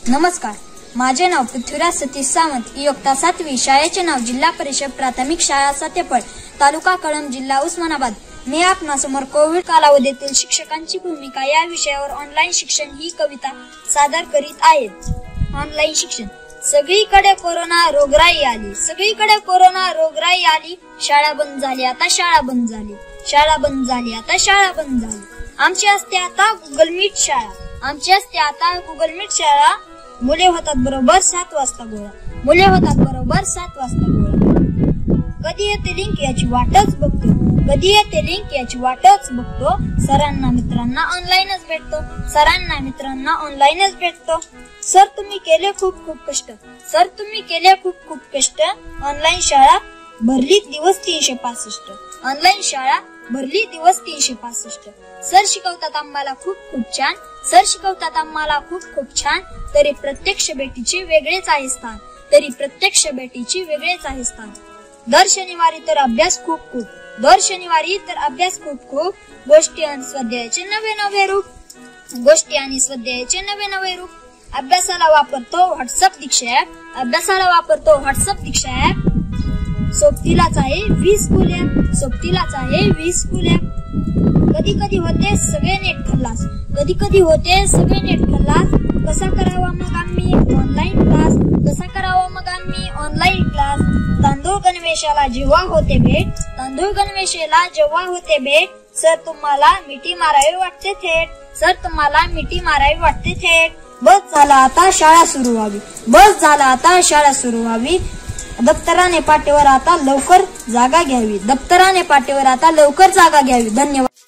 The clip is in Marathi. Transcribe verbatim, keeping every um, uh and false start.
नमस्कार, माझे नाव पृथ्वीराज सतीश सावंत, इयत्ता सातवी, शाळेचे नाव जिल्हा परिषद प्राथमिक शाळा सत्यपळ, तालुका कळंब, जिल्हा उस्मानाबाद। मी आपणासमोर कोविड कालावधीतील शिक्षकांची भूमिका या विषयावर ऑनलाईन शिक्षण ही कविता सादर करीत आहे। ऑनलाईन शिक्षण। सगळीकडे कोरोना रोगराई आली, सगळीकडे कोरोना रोगराई आली, शाळा बंद झाली, आता शाळा बंद झाली, शाळा बंद झाली, आता शाळा बंद झाली। आमची असते आता गुगल मीट शाळा, आमची असते आता गुगल मीट शाळा। मुले होतात बरोबर सात वाजता गोळा, मुले होतात बरोबर सात वाजता गोळा। कधी येते लिंक याची वाटच बघतो, कधी येते लिंक याची वाटच बघतो। सरांना मित्रांना ऑनलाईनच भेटतो, सरांना मित्रांना ऑनलाईनच भेटतो। सर तुम्ही केले खूप खूप कष्ट, सर तुम्ही केले खूप खूप कष्ट। ऑनलाईन शाळा भरली दिवस तीनशे पासष्ट, ऑनलाईन शाळा भरली दिवस तीनशे पासष्ट। सर शिकवतात आम्हाला खूप खूप छान, सर शिकवतात आम्हाला खूप खूप छान। तरी प्रत्यक्ष भेटीची वेगळेच आहे स्थान, तरी प्रत्यक्ष भेटीची वेगळेच आहे स्थान। दर शनिवारी तर अभ्यास खूप खूप, दर शनिवारी तर अभ्यास खूप खूप। गोष्टी आणि स्वाध्यायाचे नवे नवे रूप, गोष्टी आणि स्वाध्यायाचे नवे नवे रूप। अभ्यासाला वापरतो व्हॉट्सअप दीक्षा ऍप, अभ्यासाला वापरतो व्हॉट्सअप दीक्षा ऍप। सोबतीलाच आहे VSchool ऍप, सोबतीलाच आहे VSchool ऍप। कधी कधी होते सगळे नेट खल्लास, कधी कधी होते सगळे नेट खल्लास। कसा करावा मग आम्ही ऑनलाईन क्लास, कसा करावा मग आम्ही ऑनलाईन क्लास। तांदूळ गणवेशाला जेव्हा होते भेट, तांदूळ गणवेशाला जेव्हा होते भेट। सर तुम्हाला मिठी मारावी वाटते थेट, सर तुम्हाला मिठी मारावी वाटते थेट। बस झाला आता शाळा सुरू व्हावी, बस झाला आता शाळा सुरू व्हावी। दप्तराने पाठीवर आता लवकर जागा घ्यावी, दप्तराने पाठीवर आता लवकर जागा घ्यावी। धन्यवाद।